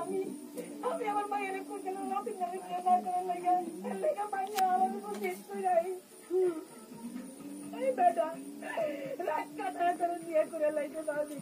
আমি আমি আমার মায়ের কোথাও রাতে না করার লেগে মাইয়া আমার উপর দেখতে যাই এই বেটা রাত কাটা করে বিয়ে করে লাইতে দাবি